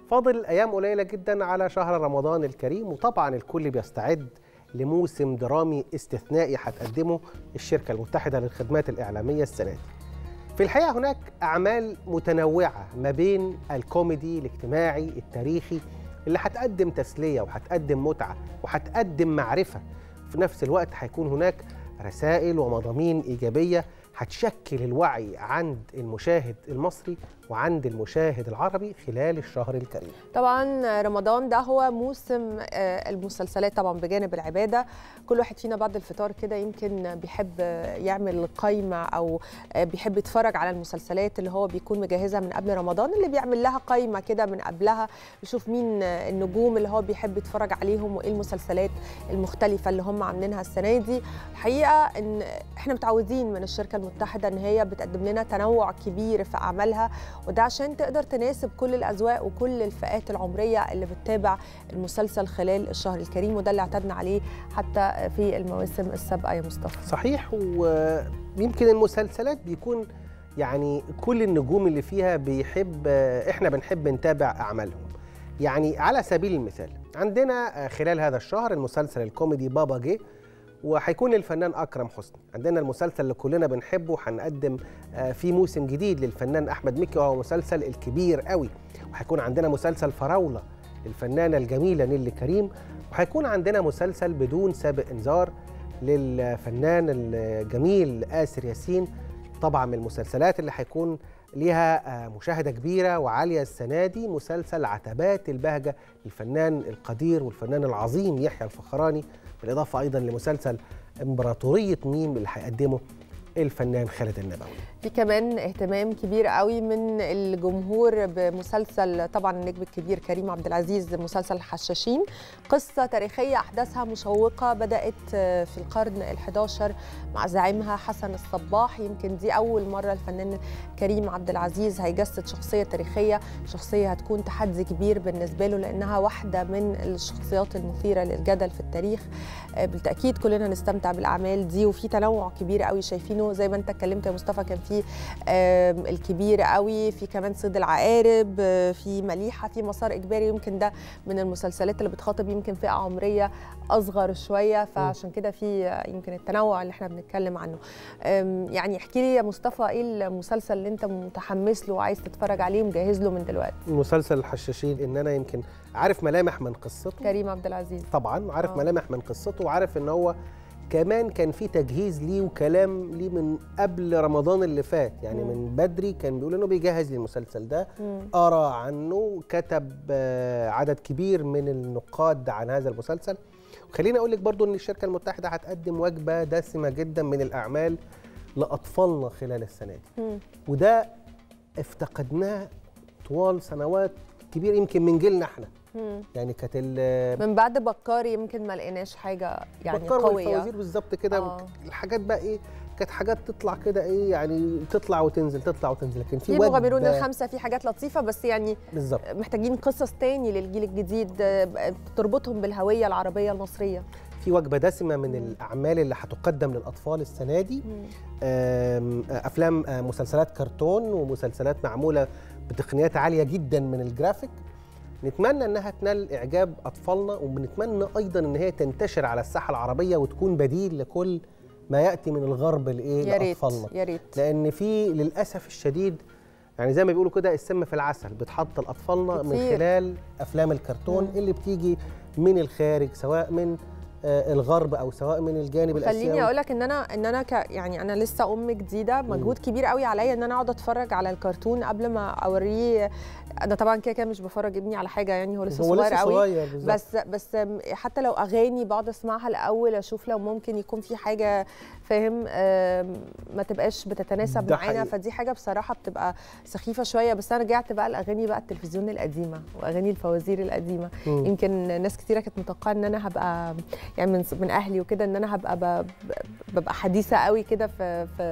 فاضل أيام قليلة جدا على شهر رمضان الكريم، وطبعا الكل بيستعد لموسم درامي استثنائي هتقدمه الشركة المتحدة للخدمات الإعلامية السنة دي. في الحقيقة هناك أعمال متنوعة ما بين الكوميدي الاجتماعي التاريخي اللي هتقدم تسلية وهتقدم متعة وهتقدم معرفة، في نفس الوقت هيكون هناك رسائل ومضامين إيجابية هتشكل الوعي عند المشاهد المصري وعند المشاهد العربي خلال الشهر الكريم. طبعا رمضان ده هو موسم المسلسلات، طبعا بجانب العبادة. كل واحد فينا بعد الفطار كده يمكن بيحب يعمل قائمة أو بيحب يتفرج على المسلسلات اللي هو بيكون مجهزها من قبل رمضان، اللي بيعمل لها قائمة كده من قبلها، يشوف مين النجوم اللي هو بيحب يتفرج عليهم وإيه المسلسلات المختلفة اللي هم عاملينها السنة دي. الحقيقة إن إحنا متعودين من الشركة المتحدة إن هي بتقدم لنا تنوع كبير في أعمالها، وده عشان تقدر تناسب كل الأذواق وكل الفئات العمرية اللي بتتابع المسلسل خلال الشهر الكريم، وده اللي اعتدنا عليه حتى في المواسم السابقة يا مصطفى. صحيح، ويمكن المسلسلات بيكون يعني كل النجوم اللي فيها احنا بنحب نتابع أعمالهم. يعني على سبيل المثال عندنا خلال هذا الشهر المسلسل الكوميدي بابا جه، وهيكون الفنان أكرم حسني. عندنا المسلسل اللي كلنا بنحبه هنقدم فيه موسم جديد للفنان أحمد مكي، وهو مسلسل الكبير قوي. وهيكون عندنا مسلسل فراولة للفنانة الجميلة نيللي كريم، وهيكون عندنا مسلسل بدون سابق إنذار للفنان الجميل آسر ياسين. طبعا من المسلسلات اللي هيكون ليها مشاهدة كبيرة وعالية السنة دي مسلسل عتبات البهجة للفنان القدير والفنان العظيم يحيى الفخراني، بالإضافة أيضا لمسلسل إمبراطورية ميم اللي هيقدمه الفنان خالد النبوي. في كمان اهتمام كبير قوي من الجمهور بمسلسل طبعا النجم الكبير كريم عبد العزيز، مسلسل الحشاشين، قصة تاريخية أحداثها مشوقة بدأت في القرن ال11 مع زعيمها حسن الصباح. يمكن دي أول مرة الفنان كريم عبد العزيز هيجسد شخصية تاريخية، شخصية هتكون تحدي كبير بالنسبة له لأنها واحدة من الشخصيات المثيرة للجدل في التاريخ. بالتأكيد كلنا نستمتع بالأعمال دي، وفي تنوع كبير قوي شايفينه زي ما أنت اتكلمت يا مصطفى. كان في الكبير قوي، في كمان صيد العقارب، في مليحة، في مسار إجباري. يمكن ده من المسلسلات اللي بتخاطب يمكن فئة عمرية أصغر شوية، فعشان كده في يمكن التنوع اللي احنا بنتكلم عنه. يعني احكي لي يا مصطفى ايه المسلسل اللي انت متحمس له وعايز تتفرج عليه ومجهز له من دلوقتي؟ مسلسل الحشاشين ان انا يمكن عارف ملامح من قصته، كريم عبد العزيز طبعا عارف ملامح من قصته، وعارف ان هو كمان كان في تجهيز ليه وكلام ليه من قبل رمضان اللي فات، يعني من بدري كان بيقول انه بيجهز للمسلسل ده. قرا عنه، كتب عدد كبير من النقاد عن هذا المسلسل. وخليني اقول لك برضو ان الشركه المتحده هتقدم وجبه دسمه جدا من الاعمال لاطفالنا خلال السنه دي، وده افتقدناه طوال سنوات كبير يمكن من جيلنا احنا. يعني كانت من بعد بكار يمكن ما لقيناش حاجه يعني بكار قويه. والفوازير بالظبط كده. الحاجات بقى ايه، كانت حاجات تطلع كده ايه، يعني تطلع وتنزل تطلع وتنزل، لكن في مغامرون الخمسه في حاجات لطيفه، بس يعني بالظبط محتاجين قصص تاني للجيل الجديد تربطهم بالهويه العربيه المصريه. في وجبه دسمه من الاعمال اللي هتقدم للاطفال السنه دي، افلام مسلسلات كرتون ومسلسلات معموله بتقنيات عاليه جدا من الجرافيك. نتمنى انها تنال اعجاب اطفالنا، وبنتمنى ايضا ان هي تنتشر على الساحه العربيه وتكون بديل لكل ما ياتي من الغرب لاطفالنا. يا ريت، لان في للاسف الشديد يعني زي ما بيقولوا كده السم في العسل بتحط لاطفالنا كتير من خلال افلام الكرتون اللي بتيجي من الخارج، سواء من الغرب او سواء من الجانب الاسيوي. خليني اقول لك ان انا يعني انا لسه ام جديده، مجهود كبير قوي عليا ان انا اقعد اتفرج على الكرتون قبل ما اوريه. انا طبعا كده مش بفرج ابني على حاجه، يعني هو لسه صغير قوي، بس حتى لو اغاني بقعد اسمعها الاول اشوف لو ممكن يكون في حاجه فاهم ما تبقاش بتتناسب معانا، فدي حاجه بصراحه بتبقى سخيفه شويه. بس انا رجعت بقى الاغاني بقى التلفزيون القديمه واغاني الفوازير القديمه. يمكن ناس كتيره كانت متوقعه ان انا هبقى يعني من اهلي وكده ان انا هبقى ببقى حديثه قوي كده في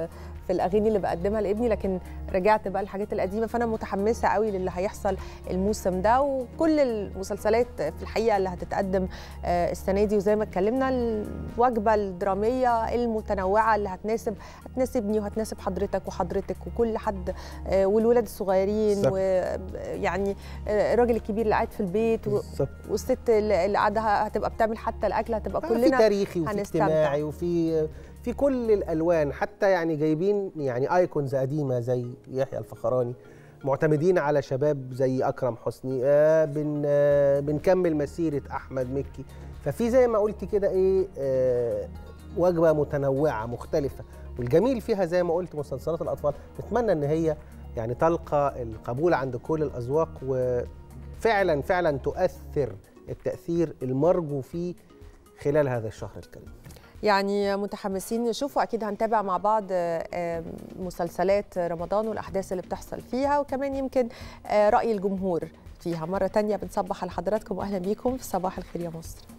في الاغاني اللي بقدمها لابني، لكن رجعت بقى الحاجات القديمه. فانا متحمسه قوي للي هيحصل الموسم ده، وكل المسلسلات في الحقيقه اللي هتتقدم السنه دي. وزي ما اتكلمنا الوجبه الدراميه المتنوعه اللي هتناسبني وهتناسب حضرتك وحضرتك وكل حد، والولاد الصغيرين، ويعني الراجل الكبير اللي قاعد في البيت والست اللي قاعده هتبقى بتعمل حتى الاكل، هتبقى كلنا في تاريخي وفي اجتماعي وفي كل الالوان، حتى يعني جايبين يعني ايكونز قديمه زي يحيى الفخراني، معتمدين على شباب زي اكرم حسني، بنكمل مسيره احمد مكي. ففي زي ما قلت كده وجبه متنوعه مختلفه، والجميل فيها زي ما قلت مسلسلات الاطفال نتمنى ان هي يعني تلقى القبول عند كل الاذواق، وفعلا فعلا تؤثر التاثير المرجو فيه خلال هذا الشهر الكريم. يعني متحمسين نشوفه، اكيد هنتابع مع بعض مسلسلات رمضان والاحداث اللي بتحصل فيها، وكمان يمكن راي الجمهور فيها. مره تانية بنصبح على حضراتكم واهلا بيكم في صباح الخير يا مصر.